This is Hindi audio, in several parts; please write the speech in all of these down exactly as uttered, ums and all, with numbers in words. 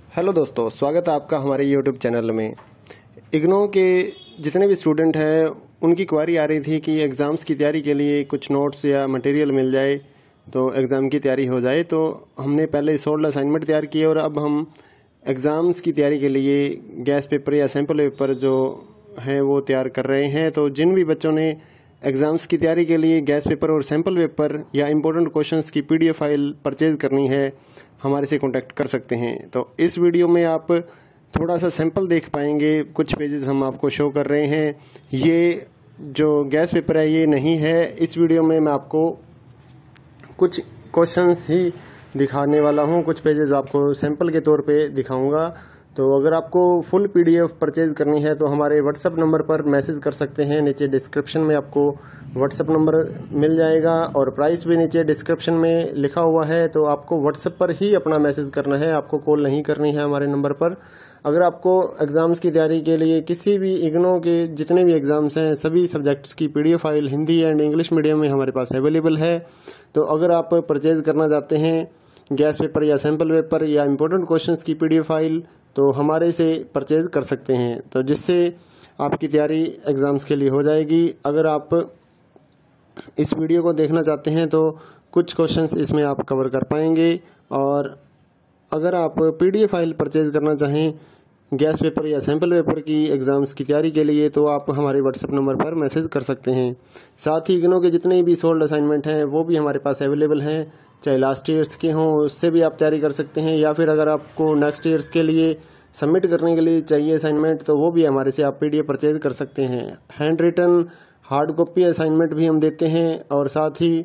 हेलो दोस्तों, स्वागत है आपका हमारे यूट्यूब चैनल में। इग्नो के जितने भी स्टूडेंट हैं उनकी क्वारी आ रही थी कि एग्ज़ाम्स की तैयारी के लिए कुछ नोट्स या मटेरियल मिल जाए तो एग्ज़ाम की तैयारी हो जाए। तो हमने पहले सोलह असाइनमेंट तैयार किए और अब हम एग्ज़ाम्स की तैयारी के लिए गैस पेपर या सैम्पल पेपर जो हैं वो तैयार कर रहे हैं। तो जिन भी बच्चों ने एग्ज़ाम्स की तैयारी के लिए गैस पेपर और सैम्पल पेपर या इम्पोर्टेंट क्वेश्चंस की पीडीएफ फाइल परचेज करनी है, हमारे से कांटेक्ट कर सकते हैं। तो इस वीडियो में आप थोड़ा सा सैंपल देख पाएंगे, कुछ पेजेस हम आपको शो कर रहे हैं। ये जो गैस पेपर है ये नहीं है। इस वीडियो में मैं आपको कुछ क्वेश्चंस ही दिखाने वाला हूँ, कुछ पेजेस आपको सैंपल के तौर पे दिखाऊंगा। तो अगर आपको फुल पीडीएफ परचेज करनी है तो हमारे व्हाट्सएप नंबर पर मैसेज कर सकते हैं। नीचे डिस्क्रिप्शन में आपको व्हाट्सएप नंबर मिल जाएगा और प्राइस भी नीचे डिस्क्रिप्शन में लिखा हुआ है। तो आपको व्हाट्सएप पर ही अपना मैसेज करना है, आपको कॉल नहीं करनी है हमारे नंबर पर। अगर आपको एग्ज़ाम्स की तैयारी के लिए किसी भी इग्नो के जितने भी एग्ज़ाम्स हैं सभी सब्जेक्ट्स की PDF file Hindi and English medium में हमारे पास अवेलेबल है। तो अगर आप परचेज करना चाहते हैं गैस पेपर या सैम्पल पेपर या इम्पोर्टेंट क्वेश्चंस की पीडीएफ फाइल तो हमारे से परचेज कर सकते हैं, तो जिससे आपकी तैयारी एग्ज़ाम्स के लिए हो जाएगी। अगर आप इस वीडियो को देखना चाहते हैं तो कुछ क्वेश्चंस इसमें आप कवर कर पाएंगे। और अगर आप पीडीएफ फाइल परचेज करना चाहें गैस पेपर या सैम्पल पेपर की एग्ज़ाम्स की तैयारी के लिए तो आप हमारे व्हाट्सएप नंबर पर मैसेज कर सकते हैं। साथ ही इग्नो के जितने भी सोल्ड असाइनमेंट हैं वो भी हमारे पास अवेलेबल हैं, चाहे लास्ट ईयर्स के हों उससे भी आप तैयारी कर सकते हैं, या फिर अगर आपको नेक्स्ट ईयर्स के लिए सबमिट करने के लिए चाहिए असाइनमेंट तो वो भी हमारे से आप पीडीएफ परचेज कर सकते हैं। Hand written hard copy assignment भी हम देते हैं और साथ ही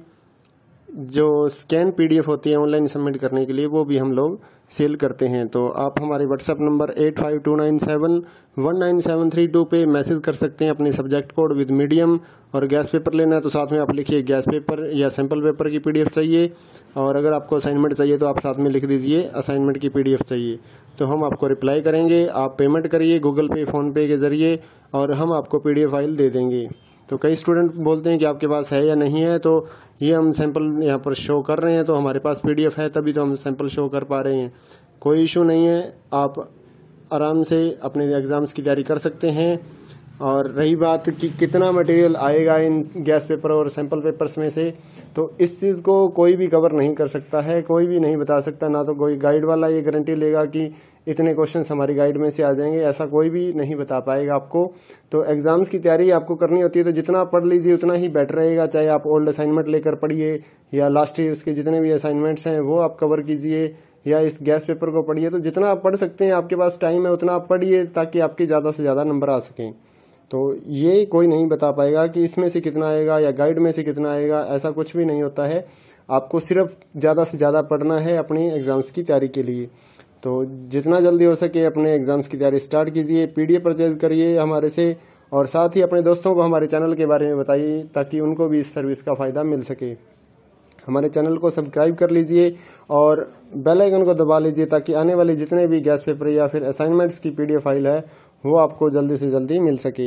जो स्कैन पीडीएफ होती है ऑनलाइन सबमिट करने के लिए वो भी हम लोग सेल करते हैं। तो आप हमारे WhatsApp number eight five two nine seven one nine seven three two पे मैसेज कर सकते हैं अपने सब्जेक्ट कोड विद मीडियम। और गैस पेपर लेना है तो साथ में आप लिखिए गैस पेपर या सैम्पल पेपर की पीडीएफ चाहिए, और अगर आपको असाइनमेंट चाहिए तो आप साथ में लिख दीजिए असाइनमेंट की पीडीएफ चाहिए। तो हम आपको रिप्लाई करेंगे, आप पेमेंट करिए गूगल पे फ़ोन पे के ज़रिए और हम आपको पीडीएफ फाइल दे देंगे। तो कई स्टूडेंट बोलते हैं कि आपके पास है या नहीं है, तो ये हम सैंपल यहाँ पर शो कर रहे हैं तो हमारे पास पीडीएफ है तभी तो हम सैंपल शो कर पा रहे हैं। कोई इशू नहीं है, आप आराम से अपने एग्ज़ाम्स की तैयारी कर सकते हैं। और रही बात कि कितना मटेरियल आएगा इन गैस पेपर और सैंपल पेपर्स में से, तो इस चीज़ को कोई भी कवर नहीं कर सकता है, कोई भी नहीं बता सकता। ना तो कोई गाइड वाला ये गारंटी लेगा कि इतने क्वेश्चंस हमारी गाइड में से आ जाएंगे, ऐसा कोई भी नहीं बता पाएगा आपको। तो एग्ज़ाम्स की तैयारी आपको करनी होती है तो जितना पढ़ लीजिए उतना ही बेटर रहेगा। चाहे आप ओल्ड असाइनमेंट लेकर पढ़िए या लास्ट ईयर्स के जितने भी असाइनमेंट्स हैं वो आप कवर कीजिए, या इस गैस पेपर को पढ़िए। तो जितना आप पढ़ सकते हैं, आपके पास टाइम है उतना आप पढ़िए ताकि आपके ज़्यादा से ज़्यादा नंबर आ सकें। तो ये कोई नहीं बता पाएगा कि इसमें से कितना आएगा या गाइड में से कितना आएगा, ऐसा कुछ भी नहीं होता है। आपको सिर्फ ज़्यादा से ज़्यादा पढ़ना है अपनी एग्ज़ाम्स की तैयारी के लिए। तो जितना जल्दी हो सके अपने एग्ज़ाम्स की तैयारी स्टार्ट कीजिए, पीडीएफ परचेज करिए हमारे से, और साथ ही अपने दोस्तों को हमारे चैनल के बारे में बताइए ताकि उनको भी इस सर्विस का फ़ायदा मिल सके। हमारे चैनल को सब्सक्राइब कर लीजिए और बेल आइकन को दबा लीजिए ताकि आने वाले जितने भी गैस पेपर या फिर असाइनमेंट्स की पीडीएफ फाइल है वो आपको जल्दी से जल्दी मिल सके।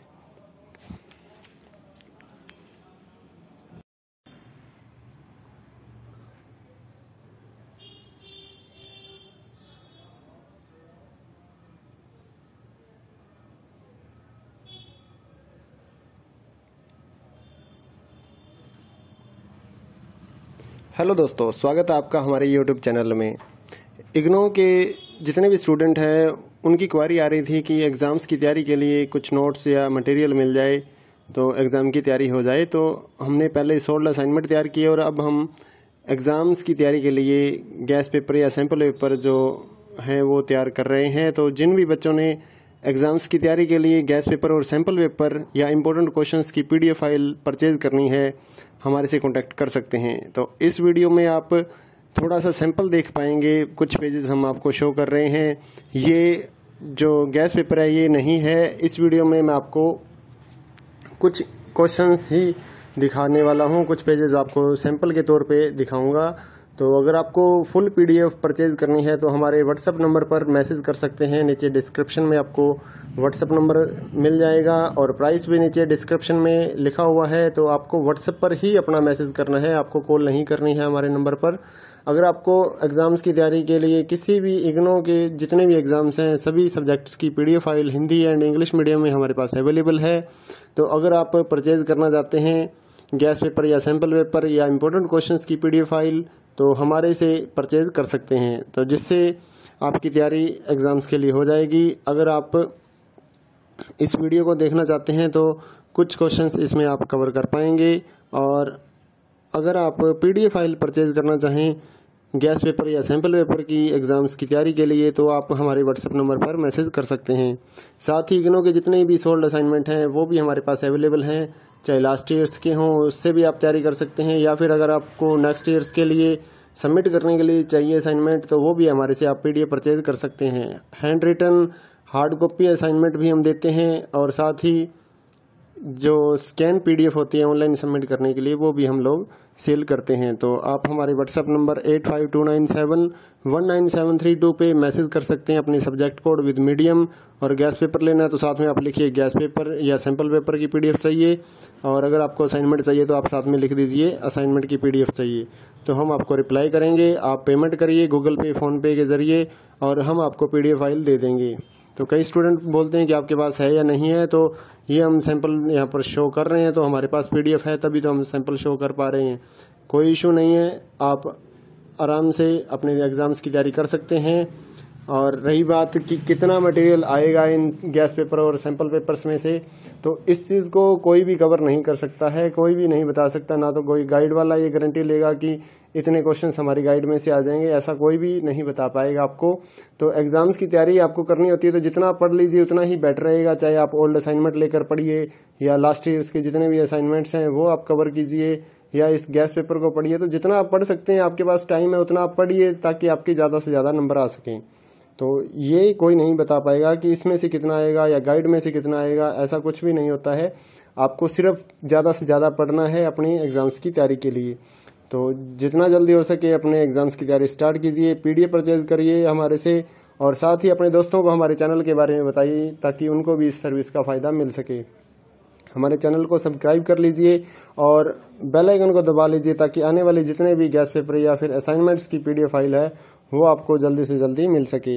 हेलो दोस्तों, स्वागत है आपका हमारे यूट्यूब चैनल में। इग्नो के जितने भी स्टूडेंट हैं उनकी क्वारी आ रही थी कि एग्ज़ाम्स की तैयारी के लिए कुछ नोट्स या मटेरियल मिल जाए तो एग्ज़ाम की तैयारी हो जाए। तो हमने पहले सोलह असाइनमेंट तैयार किए और अब हम एग्ज़ाम्स की तैयारी के लिए गैस पेपर या सैम्पल पेपर जो हैं वो तैयार कर रहे हैं। तो जिन भी बच्चों ने एग्ज़ाम्स की तैयारी के लिए गैस पेपर और सैम्पल पेपर या इम्पोर्टेंट क्वेश्चंस की पीडीएफ फाइल परचेज करनी है, हमारे से कांटेक्ट कर सकते हैं। तो इस वीडियो में आप थोड़ा सा सैंपल देख पाएंगे, कुछ पेजेस हम आपको शो कर रहे हैं। ये जो गैस पेपर है ये नहीं है। इस वीडियो में मैं आपको कुछ क्वेश्चंस ही दिखाने वाला हूँ, कुछ पेजेस आपको सैंपल के तौर पे दिखाऊंगा। तो अगर आपको फुल पीडीएफ परचेज करनी है तो हमारे व्हाट्सएप नंबर पर मैसेज कर सकते हैं। नीचे डिस्क्रिप्शन में आपको व्हाट्सएप नंबर मिल जाएगा और प्राइस भी नीचे डिस्क्रिप्शन में लिखा हुआ है। तो आपको व्हाट्सएप पर ही अपना मैसेज करना है, आपको कॉल नहीं करनी है हमारे नंबर पर। अगर आपको एग्ज़ाम्स की तैयारी के लिए किसी भी इग्नो के जितने भी एग्ज़ाम्स हैं सभी सब्जेक्ट्स की PDF file Hindi and English medium में हमारे पास अवेलेबल है। तो अगर आप परचेज़ करना चाहते हैं गैस पेपर या सैम्पल पेपर या इम्पोर्टेंट क्वेश्चंस की पीडीएफ फाइल तो हमारे से परचेज़ कर सकते हैं, तो जिससे आपकी तैयारी एग्ज़ाम्स के लिए हो जाएगी। अगर आप इस वीडियो को देखना चाहते हैं तो कुछ क्वेश्चंस इसमें आप कवर कर पाएंगे। और अगर आप पीडीएफ फाइल परचेज़ करना चाहें गैस पेपर या सैम्पल पेपर की एग्ज़ाम्स की तैयारी के लिए तो आप हमारे व्हाट्सएप नंबर पर मैसेज कर सकते हैं। साथ ही इग्नो के जितने भी सोल्ड असाइनमेंट हैं वो भी हमारे पास अवेलेबल हैं, चाहे लास्ट ईयर्स के हों उससे भी आप तैयारी कर सकते हैं, या फिर अगर आपको नेक्स्ट ईयर्स के लिए सबमिट करने के लिए चाहिए असाइनमेंट तो वो भी हमारे से आप पीडीएफ परचेज कर सकते हैं। Hand written hard copy assignment भी हम देते हैं, और साथ ही जो स्कैन पीडीएफ होती है ऑनलाइन सबमिट करने के लिए वो भी हम लोग सेल करते हैं। तो आप हमारे WhatsApp number eight five two nine seven one nine seven three two पे मैसेज कर सकते हैं अपने सब्जेक्ट कोड विद मीडियम। और गैस पेपर लेना है तो साथ में आप लिखिए गैस पेपर या सैम्पल पेपर की पीडीएफ चाहिए, और अगर आपको असाइनमेंट चाहिए तो आप साथ में लिख दीजिए असाइनमेंट की पीडीएफ चाहिए, तो हम आपको रिप्लाई करेंगे। आप पेमेंट करिए गूगल पे फ़ोन पे के ज़रिए और हम आपको पीडीएफ फाइल दे देंगे। तो कई स्टूडेंट बोलते हैं कि आपके पास है या नहीं है, तो ये हम सैंपल यहाँ पर शो कर रहे हैं तो हमारे पास पीडीएफ है तभी तो हम सैंपल शो कर पा रहे हैं। कोई इशू नहीं है, आप आराम से अपने एग्ज़ाम्स की तैयारी कर सकते हैं। और रही बात कि कितना मटेरियल आएगा इन गैस पेपर और सैंपल पेपर्स में से, तो इस चीज़ को कोई भी कवर नहीं कर सकता है, कोई भी नहीं बता सकता, ना तो कोई गाइड वाला ये गारंटी लेगा कि इतने क्वेश्चंस हमारी गाइड में से आ जाएंगे, ऐसा कोई भी नहीं बता पाएगा आपको। तो एग्ज़ाम्स की तैयारी आपको करनी होती है तो जितना आप पढ़ लीजिए उतना ही बेटर रहेगा, चाहे आप ओल्ड असाइनमेंट लेकर पढ़िए या लास्ट ईयर्स के जितने भी असाइनमेंट्स हैं वो आप कवर कीजिए, या इस गैस पेपर को पढ़िए। तो जितना आप पढ़ सकते हैं, आपके पास टाइम है उतना आप पढ़िए ताकि आपके ज़्यादा से ज़्यादा नंबर आ सकें। तो ये कोई नहीं बता पाएगा कि इसमें से कितना आएगा या गाइड में से कितना आएगा, ऐसा कुछ भी नहीं होता है। आपको सिर्फ ज़्यादा से ज़्यादा पढ़ना है अपनी एग्ज़ाम्स की तैयारी के लिए। तो जितना जल्दी हो सके अपने एग्ज़ाम्स की तैयारी स्टार्ट कीजिए, पीडीएफ परचेज करिए हमारे से, और साथ ही अपने दोस्तों को हमारे चैनल के बारे में बताइए ताकि उनको भी इस सर्विस का फ़ायदा मिल सके। हमारे चैनल को सब्सक्राइब कर लीजिए और बेल आइकन को दबा लीजिए ताकि आने वाले जितने भी गैस पेपर या फिर असाइनमेंट्स की पीडीएफ फाइल है वो आपको जल्दी से जल्दी मिल सके।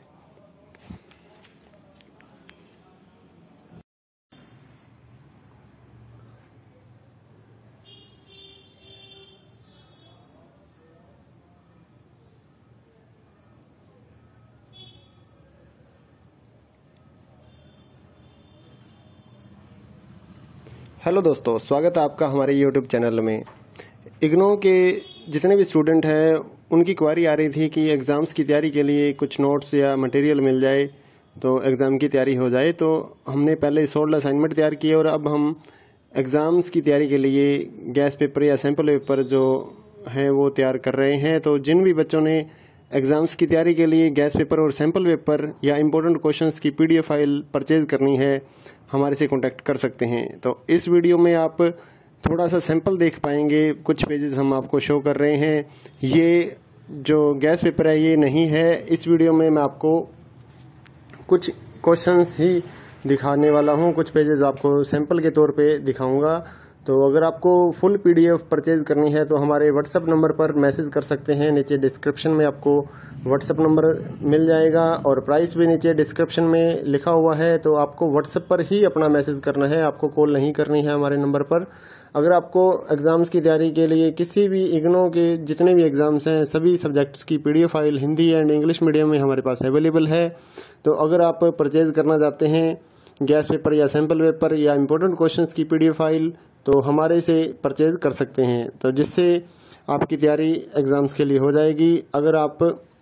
हेलो दोस्तों, स्वागत है आपका हमारे यूट्यूब चैनल में। इग्नो के जितने भी स्टूडेंट हैं उनकी क्वारी आ रही थी कि एग्ज़ाम्स की तैयारी के लिए कुछ नोट्स या मटेरियल मिल जाए तो एग्ज़ाम की तैयारी हो जाए। तो हमने पहले सोल्ड असाइनमेंट तैयार किए और अब हम एग्ज़ाम्स की तैयारी के लिए गैस पेपर या सैम्पल पेपर जो हैं वो तैयार कर रहे हैं। तो जिन भी बच्चों ने एग्ज़ाम्स की तैयारी के लिए गैस पेपर और सैम्पल पेपर या इम्पोर्टेंट क्वेश्चंस की पीडीएफ फाइल परचेज़ करनी है हमारे से कांटेक्ट कर सकते हैं। तो इस वीडियो में आप थोड़ा सा सैंपल देख पाएंगे, कुछ पेजेस हम आपको शो कर रहे हैं। ये जो गैस पेपर है ये नहीं है, इस वीडियो में मैं आपको कुछ क्वेश्चंस ही दिखाने वाला हूँ, कुछ पेजेस आपको सैंपल के तौर पे दिखाऊंगा। तो अगर आपको फुल पीडीएफ परचेज करनी है तो हमारे व्हाट्सएप नंबर पर मैसेज कर सकते हैं, नीचे डिस्क्रिप्शन में आपको व्हाट्सएप नंबर मिल जाएगा और प्राइस भी नीचे डिस्क्रिप्शन में लिखा हुआ है। तो आपको व्हाट्सएप पर ही अपना मैसेज करना है, आपको कॉल नहीं करनी है हमारे नंबर पर। अगर आपको एग्ज़ाम्स की तैयारी के लिए किसी भी इग्नो के जितने भी एग्ज़ाम्स हैं सभी सब्जेक्ट्स की PDF file Hindi and English medium में हमारे पास अवेलेबल है। तो अगर आप परचेज करना चाहते हैं गैस पेपर या सैम्पल पेपर या इम्पोर्टेंट क्वेश्चंस की पीडीएफ फाइल तो हमारे से परचेज कर सकते हैं, तो जिससे आपकी तैयारी एग्ज़ाम्स के लिए हो जाएगी। अगर आप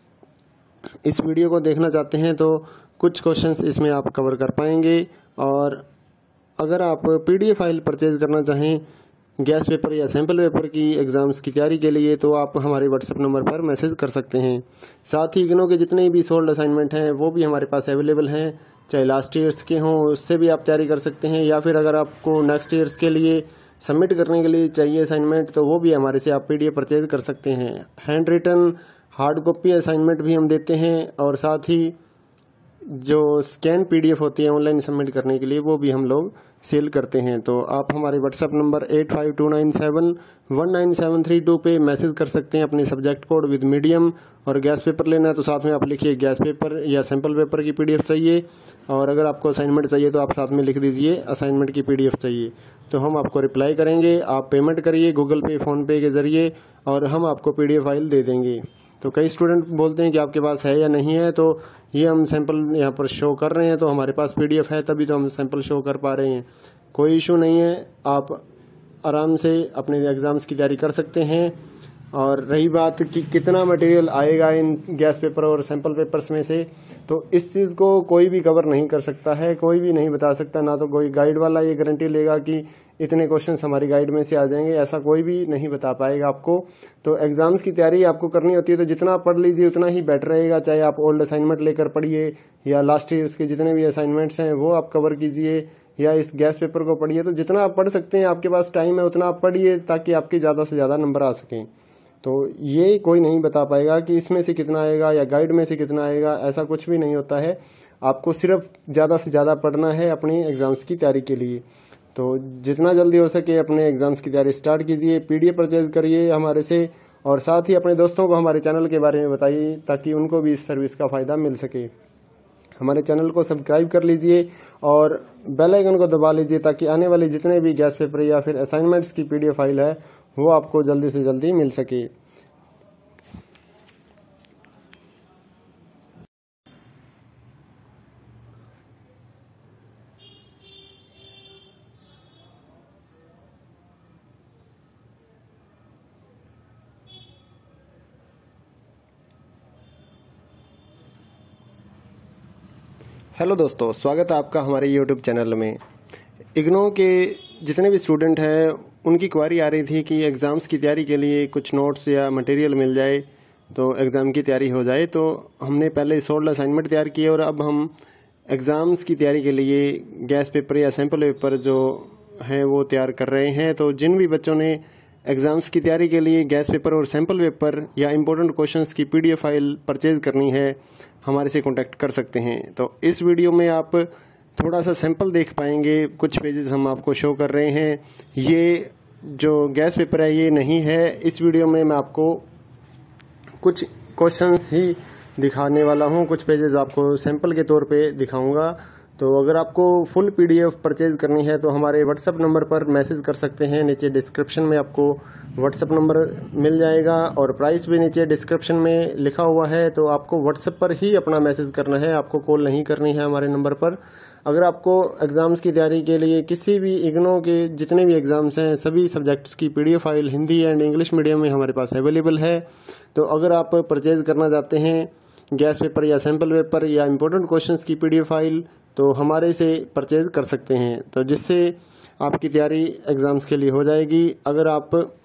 इस वीडियो को देखना चाहते हैं तो कुछ क्वेश्चंस इसमें आप कवर कर पाएंगे। और अगर आप पीडीएफ फाइल परचेज करना चाहें गैस पेपर या सैम्पल पेपर की एग्ज़ाम्स की तैयारी के लिए तो आप हमारे व्हाट्सएप नंबर पर मैसेज कर सकते हैं। साथ ही इग्नो के जितने भी सोल्ड असाइनमेंट हैं वो भी हमारे पास अवेलेबल हैं, चाहे लास्ट ईयर्स के हों उससे भी आप तैयारी कर सकते हैं, या फिर अगर आपको नेक्स्ट ईयर्स के लिए सबमिट करने के लिए चाहिए असाइनमेंट तो वो भी हमारे से आप पीडीएफ परचेज कर सकते हैं। Hand written hard copy assignment भी हम देते हैं, और साथ ही जो स्कैन पीडीएफ होती है ऑनलाइन सबमिट करने के लिए, वो भी हम लोग सेल करते हैं। तो आप हमारे WhatsApp number eight five two nine seven one nine seven three two पे मैसेज कर सकते हैं अपने सब्जेक्ट कोड विद मीडियम। और गैस पेपर लेना है तो साथ में आप लिखिए गैस पेपर या सैम्पल पेपर की पीडीएफ चाहिए। और अगर आपको असाइनमेंट चाहिए तो आप साथ में लिख दीजिए असाइनमेंट की पीडीएफ चाहिए, तो हम आपको रिप्लाई करेंगे। आप पेमेंट करिए गूगल पे, फोन पे के जरिए और हम आपको पीडीएफ फाइल दे देंगे। तो कई स्टूडेंट बोलते हैं कि आपके पास है या नहीं है, तो ये हम सैंपल यहाँ पर शो कर रहे हैं, तो हमारे पास पीडीएफ है तभी तो हम सैंपल शो कर पा रहे हैं। कोई इशू नहीं है, आप आराम से अपने एग्जाम्स की तैयारी कर सकते हैं। और रही बात कि कितना मटेरियल आएगा इन गैस पेपर और सैंपल पेपर्स में से, तो इस चीज़ को कोई भी कवर नहीं कर सकता है, कोई भी नहीं बता सकता। ना तो कोई गाइड वाला ये गारंटी लेगा कि इतने क्वेश्चंस हमारी गाइड में से आ जाएंगे, ऐसा कोई भी नहीं बता पाएगा आपको। तो एग्जाम्स की तैयारी आपको करनी होती है तो जितना पढ़ लीजिए उतना ही बेटर रहेगा। चाहे आप ओल्ड असाइनमेंट लेकर पढ़िए या लास्ट ईयर्स के जितने भी असाइनमेंट्स हैं वो आप कवर कीजिए, या इस गैस पेपर को पढ़िए। तो जितना आप पढ़ सकते हैं, आपके पास टाइम है उतना आप पढ़िए ताकि आपके ज़्यादा से ज़्यादा नंबर आ सकें। तो ये कोई नहीं बता पाएगा कि इसमें से कितना आएगा या गाइड में से कितना आएगा, ऐसा कुछ भी नहीं होता है। आपको सिर्फ ज़्यादा से ज़्यादा पढ़ना है अपनी एग्जाम्स की तैयारी के लिए। तो जितना जल्दी हो सके अपने एग्जाम्स की तैयारी स्टार्ट कीजिए, पीडीएफ परचेज करिए हमारे से, और साथ ही अपने दोस्तों को हमारे चैनल के बारे में बताइए ताकि उनको भी इस सर्विस का फ़ायदा मिल सके। हमारे चैनल को सब्सक्राइब कर लीजिए और बेल आइकन को दबा लीजिए ताकि आने वाले जितने भी गैस पेपर या फिर असाइनमेंट्स की पीडीएफ फाइल है वो आपको जल्दी से जल्दी मिल सके। हेलो दोस्तों, स्वागत है आपका हमारे यूट्यूब चैनल में। इग्नो के जितने भी स्टूडेंट हैं उनकी क्वारी आ रही थी कि एग्ज़ाम्स की तैयारी के लिए कुछ नोट्स या मटेरियल मिल जाए तो एग्ज़ाम की तैयारी हो जाए। तो हमने पहले सोलह असाइनमेंट तैयार किए और अब हम एग्ज़ाम्स की तैयारी के लिए गैस पेपर या सैम्पल पेपर जो हैं वो तैयार कर रहे हैं। तो जिन भी बच्चों ने एग्ज़ाम्स की तैयारी के लिए गैस पेपर और सैम्पल पेपर या इम्पोर्टेंट क्वेश्चंस की पीडीएफ फाइल परचेज करनी है, हमारे से कांटेक्ट कर सकते हैं। तो इस वीडियो में आप थोड़ा सा सैंपल देख पाएंगे, कुछ पेजेस हम आपको शो कर रहे हैं। ये जो गैस पेपर है ये नहीं है, इस वीडियो में मैं आपको कुछ क्वेश्चंस ही दिखाने वाला हूँ, कुछ पेजेस आपको सैंपल के तौर पे दिखाऊंगा। तो अगर आपको फुल पीडीएफ परचेज करनी है तो हमारे व्हाट्सएप नंबर पर मैसेज कर सकते हैं। नीचे डिस्क्रिप्शन में आपको व्हाट्सएप नंबर मिल जाएगा और प्राइस भी नीचे डिस्क्रिप्शन में लिखा हुआ है। तो आपको व्हाट्सएप पर ही अपना मैसेज करना है, आपको कॉल नहीं करनी है हमारे नंबर पर। अगर आपको एग्ज़ाम्स की तैयारी के लिए किसी भी इग्नो के जितने भी एग्ज़ाम्स हैं सभी सब्जेक्ट्स की PDF file Hindi and English medium में हमारे पास अवेलेबल है। तो अगर आप परचेज करना चाहते हैं गैस पेपर या सैम्पल पेपर या इम्पोर्टेंट क्वेश्चंस की पीडीएफ फाइल तो हमारे से परचेज कर सकते हैं, तो जिससे आपकी तैयारी एग्ज़ाम्स के लिए हो जाएगी। अगर आप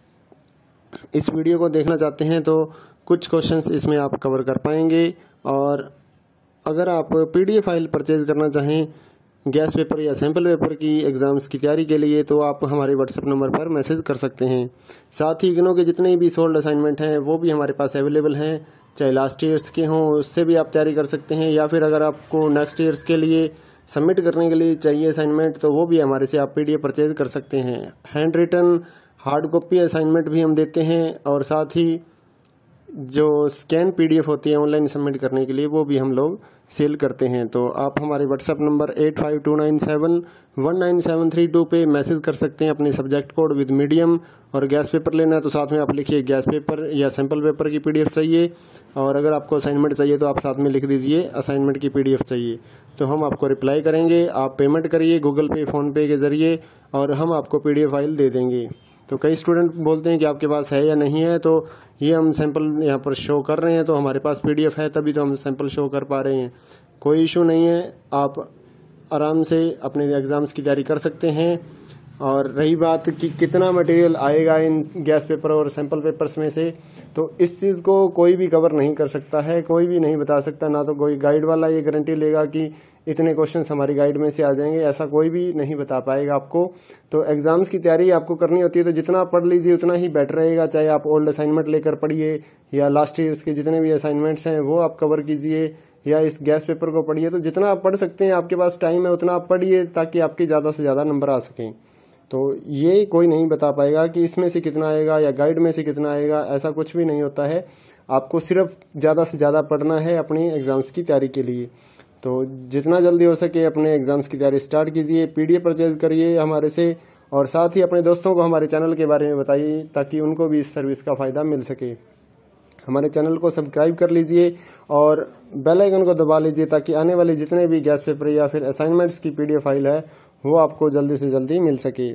इस वीडियो को देखना चाहते हैं तो कुछ क्वेश्चंस इसमें आप कवर कर पाएंगे। और अगर आप पीडीएफ फाइल परचेज करना चाहें गैस पेपर या सैम्पल पेपर की एग्ज़ाम्स की तैयारी के लिए तो आप हमारे व्हाट्सएप नंबर पर मैसेज कर सकते हैं। साथ ही इग्नो के जितने भी सोल्ड असाइनमेंट हैं वो भी हमारे पास अवेलेबल हैं, चाहे लास्ट ईयर्स के हों उससे भी आप तैयारी कर सकते हैं, या फिर अगर आपको नेक्स्ट ईयर्स के लिए सबमिट करने के लिए चाहिए असाइनमेंट तो वो भी हमारे से आप पीडीएफ परचेज कर सकते हैं। Hand written hard copy assignment भी हम देते हैं और साथ ही जो स्कैन पीडीएफ होती है ऑनलाइन सबमिट करने के लिए वो भी हम लोग सेल करते हैं। तो आप हमारे WhatsApp number eight five two nine seven one nine seven three two पे मैसेज कर सकते हैं अपने सब्जेक्ट कोड विद मीडियम। और गैस पेपर लेना है तो साथ में आप लिखिए गैस पेपर या सैम्पल पेपर की पीडीएफ चाहिए। और अगर आपको असाइनमेंट चाहिए तो आप साथ में लिख दीजिए असाइनमेंट की पीडीएफ चाहिए, तो हम आपको रिप्लाई करेंगे। आप पेमेंट करिए गूगल पे, फोन पे के जरिए और हम आपको पीडीएफ फाइल दे देंगे। तो कई स्टूडेंट बोलते हैं कि आपके पास है या नहीं है, तो ये हम सैंपल यहाँ पर शो कर रहे हैं, तो हमारे पास पीडीएफ है तभी तो हम सैंपल शो कर पा रहे हैं। कोई इशू नहीं है, आप आराम से अपने एग्ज़ाम्स की तैयारी कर सकते हैं। और रही बात कि कितना मटेरियल आएगा इन गैस पेपर और सैंपल पेपर्स में से, तो इस चीज़ को कोई भी कवर नहीं कर सकता है, कोई भी नहीं बता सकता। ना तो कोई गाइड वाला ये गारंटी लेगा कि इतने क्वेश्चंस हमारी गाइड में से आ जाएंगे, ऐसा कोई भी नहीं बता पाएगा आपको। तो एग्जाम्स की तैयारी आपको करनी होती है तो जितना पढ़ लीजिए उतना ही बेटर रहेगा। चाहे आप ओल्ड असाइनमेंट लेकर पढ़िए या लास्ट ईयर्स के जितने भी असाइनमेंट्स हैं वो आप कवर कीजिए, या इस गैस पेपर को पढ़िए। तो जितना आप पढ़ सकते हैं, आपके पास टाइम है उतना आप पढ़िए ताकि आपके ज़्यादा से ज़्यादा नंबर आ सकें। तो ये कोई नहीं बता पाएगा कि इसमें से कितना आएगा या गाइड में से कितना आएगा, ऐसा कुछ भी नहीं होता है। आपको सिर्फ ज़्यादा से ज़्यादा पढ़ना है अपनी एग्ज़ाम्स की तैयारी के लिए। तो जितना जल्दी हो सके अपने एग्ज़ाम्स की तैयारी स्टार्ट कीजिए, पीडीएफ परचेज करिए हमारे से, और साथ ही अपने दोस्तों को हमारे चैनल के बारे में बताइए ताकि उनको भी इस सर्विस का फ़ायदा मिल सके। हमारे चैनल को सब्सक्राइब कर लीजिए और बेल आइकन को दबा लीजिए ताकि आने वाले जितने भी गैस पेपर या फिर असाइनमेंट्स की पीडीएफ फाइल है वो आपको जल्दी से जल्दी मिल सके।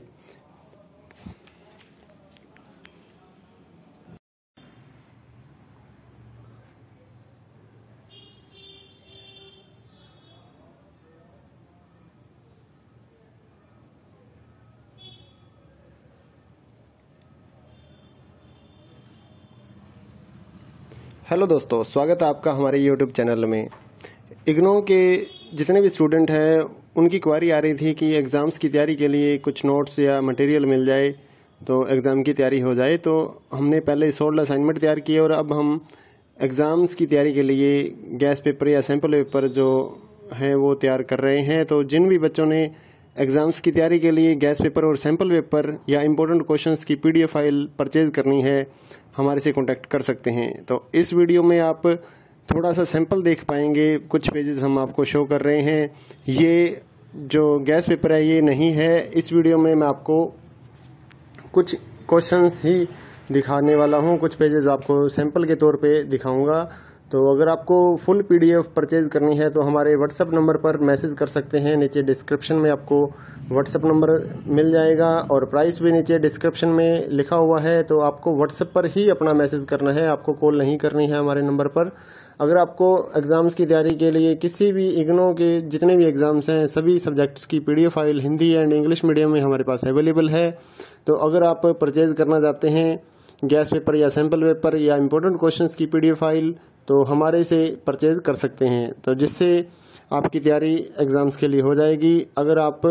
हेलो दोस्तों, स्वागत है आपका हमारे यूट्यूब चैनल में। इग्नो के जितने भी स्टूडेंट हैं उनकी क्वारी आ रही थी कि एग्ज़ाम्स की तैयारी के लिए कुछ नोट्स या मटेरियल मिल जाए तो एग्ज़ाम की तैयारी हो जाए। तो हमने पहले सोलह असाइनमेंट तैयार किए और अब हम एग्ज़ाम्स की तैयारी के लिए गैस पेपर या सैम्पल पेपर जो हैं वो तैयार कर रहे हैं। तो जिन भी बच्चों ने एग्ज़ाम्स की तैयारी के लिए गैस पेपर और सैम्पल पेपर या इम्पोर्टेंट क्वेश्चंस की पीडीएफ फाइल परचेज करनी है, हमारे से कांटेक्ट कर सकते हैं। तो इस वीडियो में आप थोड़ा सा सैंपल देख पाएंगे, कुछ पेजेस हम आपको शो कर रहे हैं। ये जो गैस पेपर है ये नहीं है। इस वीडियो में मैं आपको कुछ क्वेश्चंस ही दिखाने वाला हूं, कुछ पेजेस आपको सैंपल के तौर पे दिखाऊंगा। तो अगर आपको फुल पीडीएफ परचेज करनी है तो हमारे व्हाट्सएप नंबर पर मैसेज कर सकते हैं। नीचे डिस्क्रिप्शन में आपको व्हाट्सएप नंबर मिल जाएगा और प्राइस भी नीचे डिस्क्रिप्शन में लिखा हुआ है। तो आपको व्हाट्सएप पर ही अपना मैसेज करना है, आपको कॉल नहीं करनी है हमारे नंबर पर। अगर आपको एग्ज़ाम्स की तैयारी के लिए किसी भी इग्नो के जितने भी एग्ज़ाम्स हैं सभी सब्जेक्ट्स की PDF file Hindi and English medium में हमारे पास अवेलेबल है। तो अगर आप परचेज करना चाहते हैं गैस पेपर या सैम्पल पेपर या इम्पोर्टेंट क्वेश्चंस की पीडीएफ फाइल तो हमारे से परचेज कर सकते हैं, तो जिससे आपकी तैयारी एग्ज़ाम्स के लिए हो जाएगी। अगर आप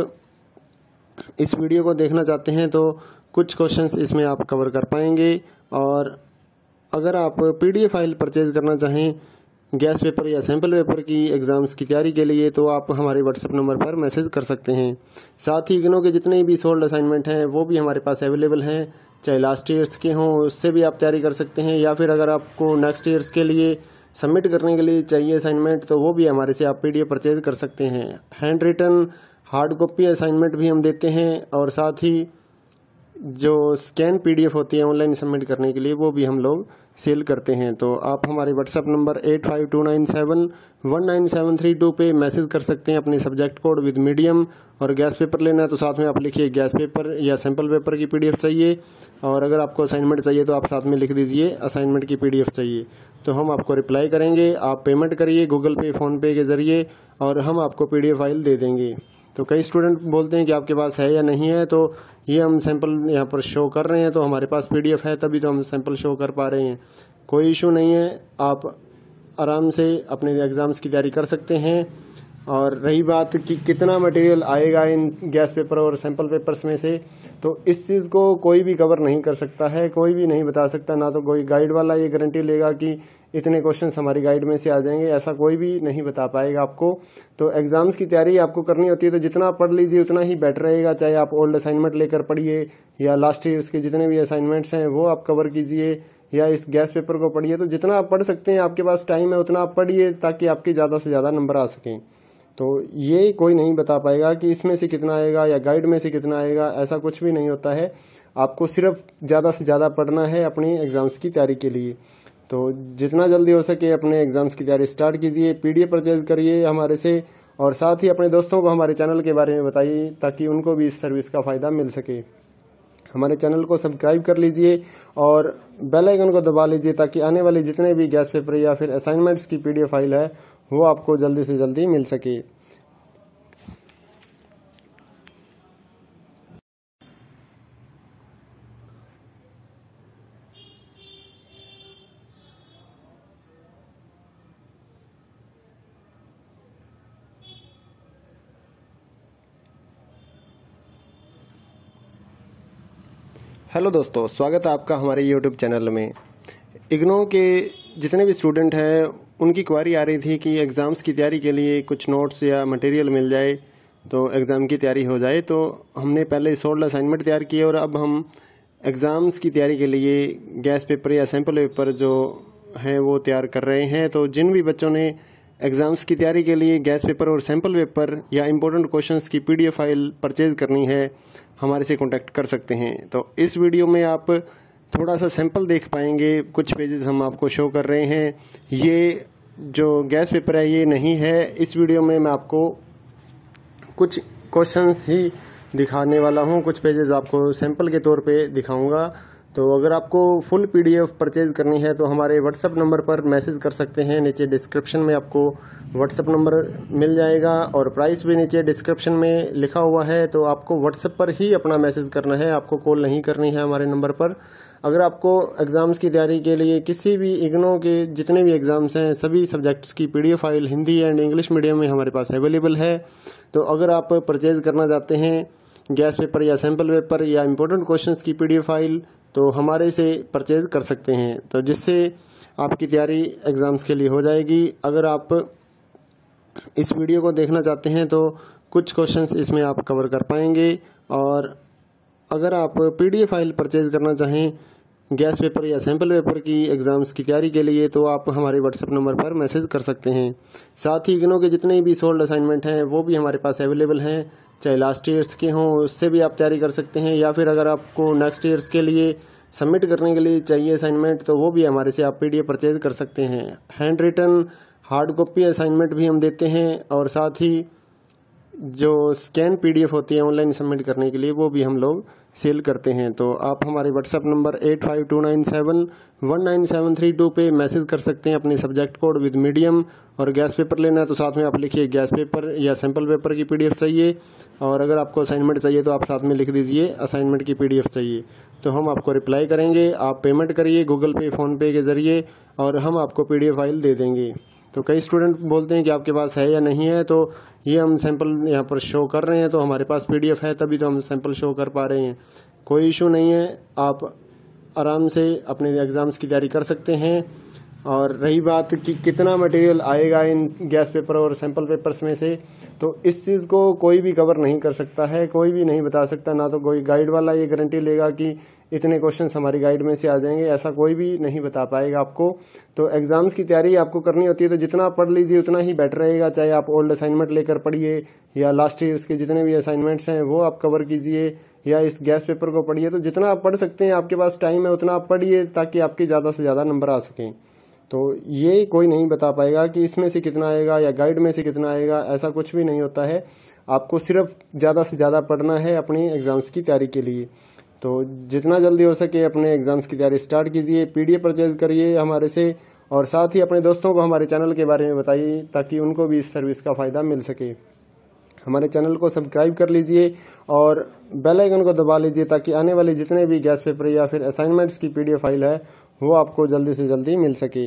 इस वीडियो को देखना चाहते हैं तो कुछ क्वेश्चंस इसमें आप कवर कर पाएंगे। और अगर आप पीडीएफ फाइल परचेज करना चाहें गैस पेपर या सैम्पल पेपर की एग्ज़ाम्स की तैयारी के लिए तो आप हमारे व्हाट्सएप नंबर पर मैसेज कर सकते हैं। साथ ही इग्नो के जितने भी सोल्ड असाइनमेंट हैं वो भी हमारे पास अवेलेबल हैं, चाहे लास्ट ईयर्स के हों उससे भी आप तैयारी कर सकते हैं, या फिर अगर आपको नेक्स्ट ईयर्स के लिए सबमिट करने के लिए चाहिए असाइनमेंट तो वो भी हमारे से आप पीडीएफ परचेज कर सकते हैं। Hand written hard copy assignment भी हम देते हैं और साथ ही जो स्कैन पीडीएफ होती है ऑनलाइन सबमिट करने के लिए वो भी हम लोग सेल करते हैं। तो आप हमारे WhatsApp number eight five two nine seven one nine seven three two पे मैसेज कर सकते हैं अपने सब्जेक्ट कोड विद मीडियम। और गैस पेपर लेना है तो साथ में आप लिखिए गैस पेपर या सैम्पल पेपर की पीडीएफ चाहिए, और अगर आपको असाइनमेंट चाहिए तो आप साथ में लिख दीजिए असाइनमेंट की पीडीएफ चाहिए। तो हम आपको रिप्लाई करेंगे, आप पेमेंट करिए गूगल पे फ़ोन पे के ज़रिए और हम आपको पीडीएफ फाइल दे देंगे। तो कई स्टूडेंट बोलते हैं कि आपके पास है या नहीं है, तो ये हम सैंपल यहाँ पर शो कर रहे हैं तो हमारे पास पीडीएफ है तभी तो हम सैंपल शो कर पा रहे हैं। कोई इशू नहीं है, आप आराम से अपने एग्ज़ाम्स की तैयारी कर सकते हैं। और रही बात कि कितना मटेरियल आएगा इन गैस पेपर और सैंपल पेपर्स में से, तो इस चीज़ को कोई भी कवर नहीं कर सकता है, कोई भी नहीं बता सकता। ना तो कोई गाइड वाला ये गारंटी लेगा कि इतने क्वेश्चंस हमारी गाइड में से आ जाएंगे, ऐसा कोई भी नहीं बता पाएगा आपको। तो एग्ज़ाम्स की तैयारी आपको करनी होती है तो जितना पढ़ लीजिए उतना ही बेटर रहेगा। चाहे आप ओल्ड असाइनमेंट लेकर पढ़िए या लास्ट ईयर्स के जितने भी असाइनमेंट्स हैं वो आप कवर कीजिए या इस गैस पेपर को पढ़िए। तो जितना आप पढ़ सकते हैं, आपके पास टाइम है उतना आप पढ़िए ताकि आपके ज़्यादा से ज़्यादा नंबर आ सकें। तो ये कोई नहीं बता पाएगा कि इसमें से कितना आएगा या गाइड में से कितना आएगा, ऐसा कुछ भी नहीं होता है। आपको सिर्फ ज़्यादा से ज़्यादा पढ़ना है अपनी एग्ज़ाम्स की तैयारी के लिए। तो जितना जल्दी हो सके अपने एग्ज़ाम्स की तैयारी स्टार्ट कीजिए, पीडीएफ परचेज करिए हमारे से, और साथ ही अपने दोस्तों को हमारे चैनल के बारे में बताइए ताकि उनको भी इस सर्विस का फ़ायदा मिल सके। हमारे चैनल को सब्सक्राइब कर लीजिए और बेल आइकन को दबा लीजिए ताकि आने वाले जितने भी गैस पेपर या फिर असाइनमेंट्स की पीडीएफ फाइल है वो आपको जल्दी से जल्दी मिल सके। हेलो दोस्तों, स्वागत है आपका हमारे यूट्यूब चैनल में। इग्नो के जितने भी स्टूडेंट हैं उनकी क्वारी आ रही थी कि एग्ज़ाम्स की तैयारी के लिए कुछ नोट्स या मटेरियल मिल जाए तो एग्ज़ाम की तैयारी हो जाए। तो हमने पहले सोलह असाइनमेंट तैयार किए और अब हम एग्ज़ाम्स की तैयारी के लिए गैस पेपर या सैम्पल पेपर जो हैं वो तैयार कर रहे हैं। तो जिन भी बच्चों ने एग्ज़ाम्स की तैयारी के लिए गैस पेपर और सैम्पल पेपर या इम्पोर्टेंट क्वेश्चंस की पीडीएफ फाइल परचेज़ करनी है, हमारे से कॉन्टैक्ट कर सकते हैं। तो इस वीडियो में आप थोड़ा सा सैंपल देख पाएंगे, कुछ पेजेस हम आपको शो कर रहे हैं। ये जो गैस पेपर है ये नहीं है। इस वीडियो में मैं आपको कुछ क्वेश्चंस ही दिखाने वाला हूं, कुछ पेजेस आपको सैंपल के तौर पे दिखाऊंगा। तो अगर आपको फुल पीडीएफ परचेज करनी है तो हमारे व्हाट्सएप नंबर पर मैसेज कर सकते हैं। नीचे डिस्क्रिप्शन में आपको व्हाट्सएप नंबर मिल जाएगा और प्राइस भी नीचे डिस्क्रिप्शन में लिखा हुआ है। तो आपको व्हाट्सएप पर ही अपना मैसेज करना है, आपको कॉल नहीं करनी है हमारे नंबर पर। अगर आपको एग्ज़ाम्स की तैयारी के लिए किसी भी इग्नो के जितने भी एग्ज़ाम्स हैं सभी सब्जेक्ट्स की PDF file Hindi and English medium में हमारे पास अवेलेबल है। तो अगर आप परचेज करना चाहते हैं गैस पेपर या सैम्पल पेपर या इम्पोर्टेंट क्वेश्चंस की पीडीएफ फाइल तो हमारे से परचेज कर सकते हैं, तो जिससे आपकी तैयारी एग्ज़ाम्स के लिए हो जाएगी। अगर आप इस वीडियो को देखना चाहते हैं तो कुछ क्वेश्चंस इसमें आप कवर कर पाएंगे। और अगर आप पीडीएफ फाइल परचेज करना चाहें गैस पेपर या सैम्पल पेपर की एग्ज़ाम्स की तैयारी के लिए तो आप हमारे व्हाट्सएप नंबर पर मैसेज कर सकते हैं। साथ ही इग्नो के जितने भी सोल्ड असाइनमेंट हैं वो भी हमारे पास अवेलेबल हैं, चाहे लास्ट ईयर्स के हों उससे भी आप तैयारी कर सकते हैं, या फिर अगर आपको नेक्स्ट ईयर्स के लिए सबमिट करने के लिए चाहिए असाइनमेंट तो वो भी हमारे से आप पीडीएफ परचेज कर सकते हैं। Hand written hard copy assignment भी हम देते हैं और साथ ही जो स्कैन पीडीएफ होती है ऑनलाइन सबमिट करने के लिए वो भी हम लोग सेल करते हैं। तो आप हमारे WhatsApp number eight five two nine seven one nine seven three two पे मैसेज कर सकते हैं अपने सब्जेक्ट कोड विद मीडियम। और गैस पेपर लेना है तो साथ में आप लिखिए गैस पेपर या सैम्पल पेपर की पीडीएफ चाहिए, और अगर आपको असाइनमेंट चाहिए तो आप साथ में लिख दीजिए असाइनमेंट की पीडीएफ चाहिए, तो हम आपको रिप्लाई करेंगे। आप पेमेंट करिए गूगल पे फ़ोन पे के ज़रिए और हम आपको पीडीएफ फाइल दे देंगे। तो कई स्टूडेंट बोलते हैं कि आपके पास है या नहीं है, तो ये हम सैंपल यहाँ पर शो कर रहे हैं, तो हमारे पास पीडीएफ है तभी तो हम सैंपल शो कर पा रहे हैं। कोई इशू नहीं है, आप आराम से अपने एग्ज़ाम्स की तैयारी कर सकते हैं। और रही बात कि कितना मटेरियल आएगा इन गैस पेपर और सैंपल पेपर्स में से, तो इस चीज़ को कोई भी कवर नहीं कर सकता है, कोई भी नहीं बता सकता। ना तो कोई गाइड वाला ये गारंटी लेगा कि इतने क्वेश्चंस हमारी गाइड में से आ जाएंगे, ऐसा कोई भी नहीं बता पाएगा आपको। तो एग्ज़ाम्स की तैयारी आपको करनी होती है तो जितना आप पढ़ लीजिए उतना ही बेटर रहेगा। चाहे आप ओल्ड असाइनमेंट लेकर पढ़िए या लास्ट ईयर्स के जितने भी असाइनमेंट्स हैं वो आप कवर कीजिए, या इस गैस पेपर को पढ़िए। तो जितना आप पढ़ सकते हैं, आपके पास टाइम है उतना आप पढ़िए ताकि आपके ज़्यादा से ज़्यादा नंबर आ सकें। तो ये कोई नहीं बता पाएगा कि इसमें से कितना आएगा या गाइड में से कितना आएगा, ऐसा कुछ भी नहीं होता है। आपको सिर्फ ज़्यादा से ज़्यादा पढ़ना है अपनी एग्ज़ाम्स की तैयारी के लिए। तो जितना जल्दी हो सके अपने एग्ज़ाम्स की तैयारी स्टार्ट कीजिए, पीडीएफ परचेज करिए हमारे से, और साथ ही अपने दोस्तों को हमारे चैनल के बारे में बताइए ताकि उनको भी इस सर्विस का फ़ायदा मिल सके। हमारे चैनल को सब्सक्राइब कर लीजिए और बेल आइकन को दबा लीजिए ताकि आने वाले जितने भी गैस पेपर या फिर असाइनमेंट्स की पीडीएफ फाइल है वो आपको जल्दी से जल्दी मिल सके।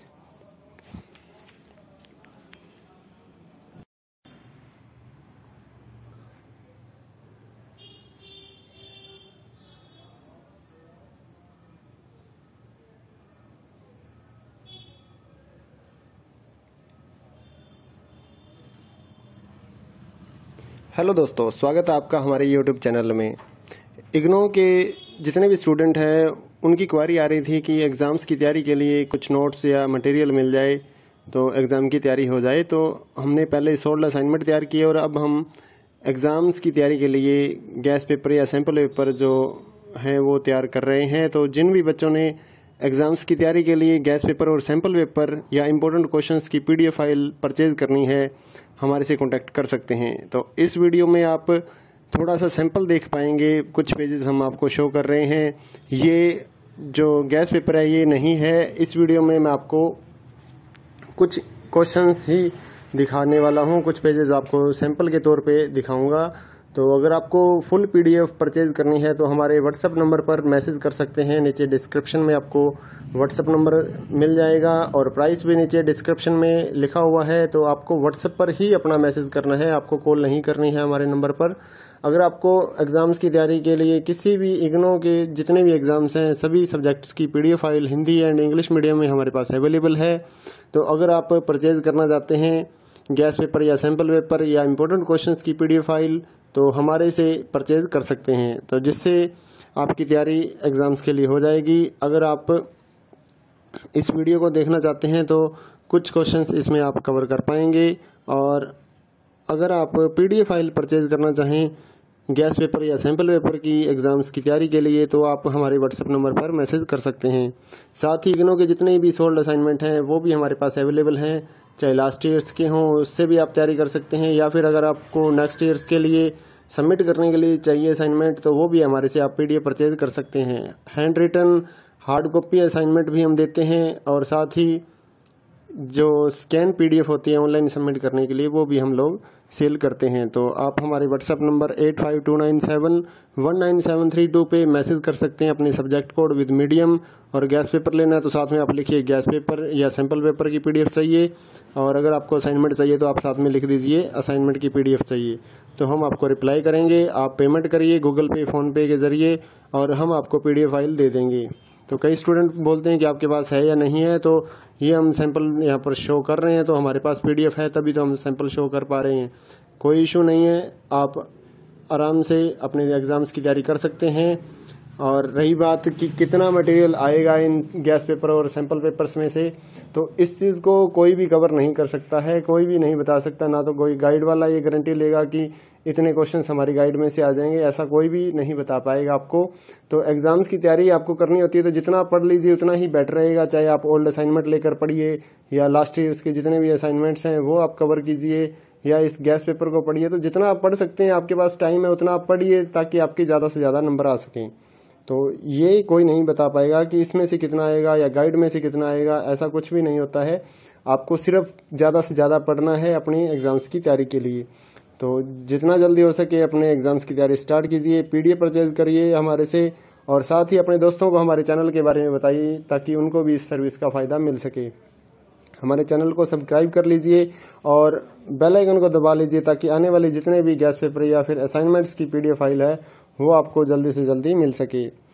हेलो दोस्तों, स्वागत है आपका हमारे यूट्यूब चैनल में। इग्नो के जितने भी स्टूडेंट हैं उनकी क्वारी आ रही थी कि एग्ज़ाम्स की तैयारी के लिए कुछ नोट्स या मटेरियल मिल जाए तो एग्ज़ाम की तैयारी हो जाए। तो हमने पहले सोलह असाइनमेंट तैयार किए और अब हम एग्ज़ाम्स की तैयारी के लिए गैस पेपर या सैम्पल पेपर जो हैं वो तैयार कर रहे हैं। तो जिन भी बच्चों ने एग्ज़ाम्स की तैयारी के लिए गैस पेपर और सैम्पल पेपर या इम्पोर्टेंट क्वेश्चंस की पीडीएफ फाइल परचेज करनी है, हमारे से कॉन्टैक्ट कर सकते हैं। तो इस वीडियो में आप थोड़ा सा सैंपल देख पाएंगे, कुछ पेजेस हम आपको शो कर रहे हैं। ये जो गैस पेपर है ये नहीं है। इस वीडियो में मैं आपको कुछ क्वेश्चंस ही दिखाने वाला हूं, कुछ पेजेस आपको सैंपल के तौर पे दिखाऊंगा। तो अगर आपको फुल पीडीएफ परचेज करनी है तो हमारे व्हाट्सएप नंबर पर मैसेज कर सकते हैं। नीचे डिस्क्रिप्शन में आपको व्हाट्सएप नंबर मिल जाएगा और प्राइस भी नीचे डिस्क्रिप्शन में लिखा हुआ है। तो आपको व्हाट्सएप पर ही अपना मैसेज करना है, आपको कॉल नहीं करनी है हमारे नंबर पर। अगर आपको एग्ज़ाम्स की तैयारी के लिए किसी भी इग्नो के जितने भी एग्ज़ाम्स हैं सभी सब्जेक्ट्स की PDF file Hindi and English medium में हमारे पास अवेलेबल है। तो अगर आप परचेज करना चाहते हैं गैस पेपर या सैम्पल पेपर या इम्पोर्टेंट क्वेश्चंस की पीडीएफ फाइल तो हमारे से परचेज कर सकते हैं, तो जिससे आपकी तैयारी एग्ज़ाम्स के लिए हो जाएगी। अगर आप इस वीडियो को देखना चाहते हैं तो कुछ क्वेश्चंस इसमें आप कवर कर पाएंगे, और अगर आप पीडीएफ फाइल परचेज करना चाहें गैस पेपर या सैम्पल पेपर की एग्ज़ाम्स की तैयारी के लिए तो आप हमारे व्हाट्सएप नंबर पर मैसेज कर सकते हैं। साथ ही इग्नो के जितने भी सोल्ड असाइनमेंट हैं वो भी हमारे पास अवेलेबल हैं, चाहे लास्ट ईयर्स के हों उससे भी आप तैयारी कर सकते हैं, या फिर अगर आपको नेक्स्ट ईयर्स के लिए सबमिट करने के लिए चाहिए असाइनमेंट तो वो भी हमारे से आप पीडीएफ परचेज कर सकते हैं। Hand written hard copy assignment भी हम देते हैं, और साथ ही जो स्कैन पीडीएफ होती है ऑनलाइन सबमिट करने के लिए वो भी हम लोग सेल करते हैं। तो आप हमारे WhatsApp number eight five two nine seven one nine seven three two पे मैसेज कर सकते हैं अपने सब्जेक्ट कोड विद मीडियम, और गैस पेपर लेना है तो साथ में आप लिखिए गैस पेपर या सैम्पल पेपर की पीडीएफ चाहिए, और अगर आपको असाइनमेंट चाहिए तो आप साथ में लिख दीजिए असाइनमेंट की पीडीएफ चाहिए, तो हम आपको रिप्लाई करेंगे। आप पेमेंट करिए गूगल पे फ़ोन पे के ज़रिए और हम आपको पीडीएफ फाइल दे देंगे। तो कई स्टूडेंट बोलते हैं कि आपके पास है या नहीं है, तो ये हम सैंपल यहाँ पर शो कर रहे हैं तो हमारे पास पीडीएफ है तभी तो हम सैंपल शो कर पा रहे हैं। कोई इशू नहीं है, आप आराम से अपने एग्ज़ाम्स की तैयारी कर सकते हैं। और रही बात कि कितना मटेरियल आएगा इन गैस पेपर और सैंपल पेपर्स में से, तो इस चीज़ को कोई भी कवर नहीं कर सकता है, कोई भी नहीं बता सकता, ना तो कोई गाइड वाला ये गारंटी लेगा कि इतने क्वेश्चंस हमारी गाइड में से आ जाएंगे, ऐसा कोई भी नहीं बता पाएगा आपको। तो एग्जाम्स की तैयारी आपको करनी होती है तो जितना पढ़ लीजिए उतना ही बेटर रहेगा, चाहे आप ओल्ड असाइनमेंट लेकर पढ़िए या लास्ट ईयर्स के जितने भी असाइनमेंट्स हैं वो आप कवर कीजिए, या इस गैस पेपर को पढ़िए। तो जितना आप पढ़ सकते हैं, आपके पास टाइम है उतना आप पढ़िए ताकि आपके ज़्यादा से ज़्यादा नंबर आ सकें। तो ये कोई नहीं बता पाएगा कि इसमें से कितना आएगा या गाइड में से कितना आएगा, ऐसा कुछ भी नहीं होता है। आपको सिर्फ ज़्यादा से ज़्यादा पढ़ना है अपनी एग्ज़ाम्स की तैयारी के लिए। तो जितना जल्दी हो सके अपने एग्ज़ाम्स की तैयारी स्टार्ट कीजिए, पीडीएफ परचेज करिए हमारे से, और साथ ही अपने दोस्तों को हमारे चैनल के बारे में बताइए ताकि उनको भी इस सर्विस का फ़ायदा मिल सके। हमारे चैनल को सब्सक्राइब कर लीजिए और बेल आइकन को दबा लीजिए ताकि आने वाले जितने भी गैस पेपर या फिर असाइनमेंट्स की पीडीएफ फाइल है वो आपको जल्दी से जल्दी मिल सके।